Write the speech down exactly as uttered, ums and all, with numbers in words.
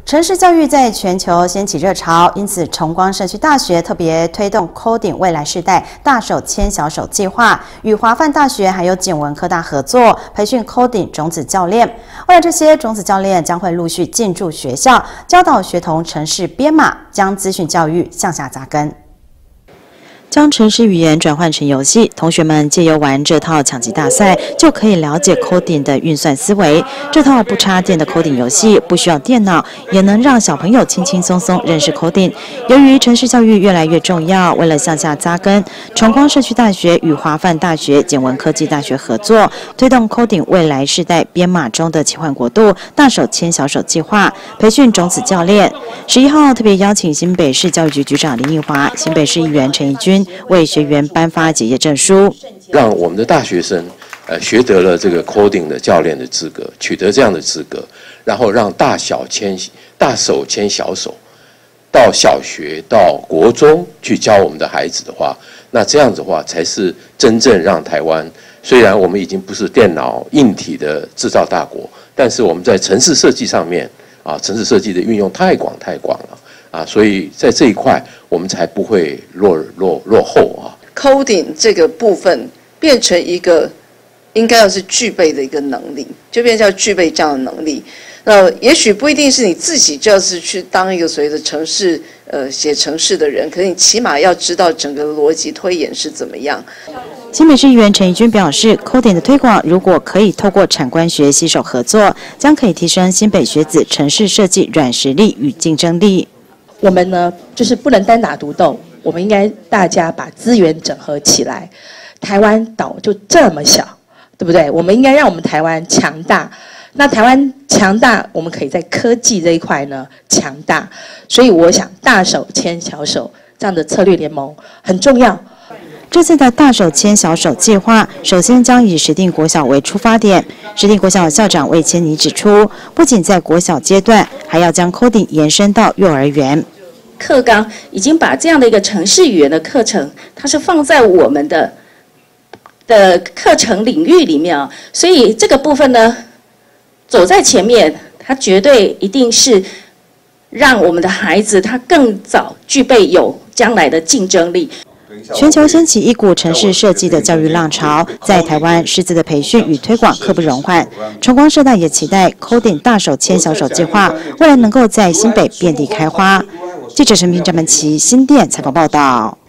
城市教育在全球掀起热潮，因此崇光社区大学特别推动 Coding 未来世代大手牵小手计划，与华范大学还有简文科大合作，培训 Coding 种子教练。未来这些种子教练将会陆续进驻学校，教导学童程式编码，将资讯教育向下扎根。 将程式语言转换成游戏，同学们借由玩这套抢击大赛，就可以了解 coding 的运算思维。这套不插电的 coding 游戏，不需要电脑，也能让小朋友轻轻松松认识 coding。由于程式教育越来越重要，为了向下扎根，崇光社区大学与华范大学、简文科技大学合作，推动 coding 未来世代编码中的奇幻国度大手牵小手计划，培训种子教练。十一号特别邀请新北市教育局局长林奕华、新北市议员陈怡君。 为学员颁发结业证书， 让我们的大学生呃学得了这个 coding 的教练的资格，取得这样的资格，然后让大小牵大手牵小手，到小学到国中去教我们的孩子的话，那这样子的话才是真正让台湾。虽然我们已经不是电脑硬体的制造大国，但是我们在程式设计上面啊，程式设计的运用太广太广了。 啊，所以在这一块，我们才不会落落落后啊。 Coding 这个部分变成一个应该要是具备的一个能力，就变成要具备这样的能力。那也许不一定是你自己就要是去当一个所谓的程式呃写程式的人，可是你起码要知道整个逻辑推演是怎么样。 新北市议员陈怡君表示 ，Coding 的推广如果可以透过产官学携手合作，将可以提升新北学子程式设计软实力与竞争力。 我们呢，就是不能单打独斗，我们应该大家把资源整合起来。台湾岛就这么小，对不对？我们应该让我们台湾强大。那台湾强大，我们可以在科技这一块呢强大。所以我想，大手牵小手这样的策略联盟很重要。 这次的大手牵小手计划，首先将以石碇国小为出发点。石碇国小校长魏千妮指出，不仅在国小阶段，还要将 coding 延伸到幼儿园。 课纲已经把这样的一个程式语言的课程，它是放在我们的的课程领域里面啊，所以这个部分呢，走在前面，它绝对一定是让我们的孩子他更早具备有将来的竞争力。 全球掀起一股程式设计的教育浪潮，在台湾师资的培训与推广刻不容缓。崇光社大也期待 Coding 大手牵小手计划未来能够在新北遍地开花。记者陈平、张曼琪新店采访报道。